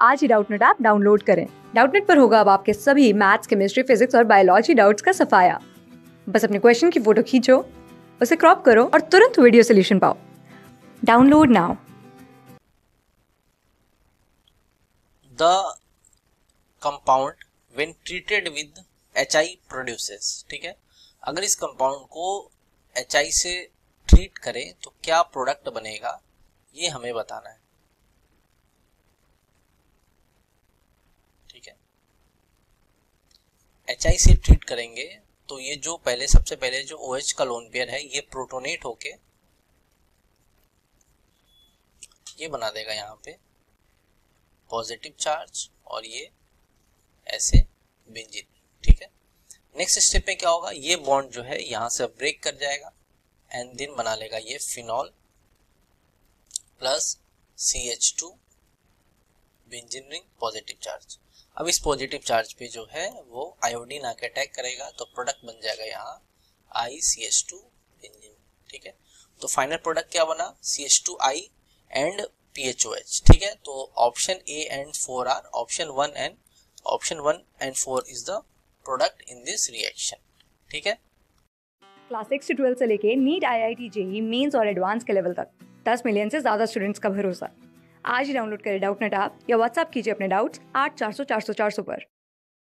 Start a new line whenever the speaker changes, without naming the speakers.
आज ही Doubtnut app download करें। डाउटनेट पर होगा अब आपके सभी मैथ्स, केमिस्ट्री, फिजिक्स और बायोलॉजी डाउट्स का सफाया। बस अपने क्वेश्चन की फोटो खींचो, उसे क्रॉप करो और तुरंत वीडियो सोल्यूशन पाओ। Download now.
The compound when treated with HI produces, ठीक है। अगर इस कंपाउंड को HI से ट्रीट करें तो क्या प्रोडक्ट बनेगा, ये हमें बताना है। ठीक है, HI से ट्रीट करेंगे तो ये जो सबसे पहले जो OH का लोन पेयर है ये प्रोटोनेट होके ये बना देगा यहाँ पे पॉजिटिव चार्ज और ये ऐसे बेंजीन। ठीक है, नेक्स्ट स्टेप में क्या होगा, ये बॉन्ड जो है यहाँ से ब्रेक कर जाएगा एंड देन बना लेगा ये phenol plus CH2 benzene ring positive charge. अब इस पॉजिटिव चार्ज पे जो है वो आयोडीन आके अटैक करेगा तो प्रोडक्ट बन जाएगा यहाँ ICH2 बेंजीन। ठीक है, तो फाइनल प्रोडक्ट क्या बना, CH2I एंड PHOH। ठीक है, तो option A and 4 or option 1 and 4 is the product in this reaction. ठीक है,
क्लास 6 से 12 से लेके नीट, IIT, JEE मेंस और एडवांस के लेवल तक 10 मिलियन से ज्यादा स्टूडेंट्स का भरोसा। आज ही डाउनलोड करें डाउटनेट ऐप या व्हाट्सएप कीजिए अपने डाउट्स 8400 400 400 पर।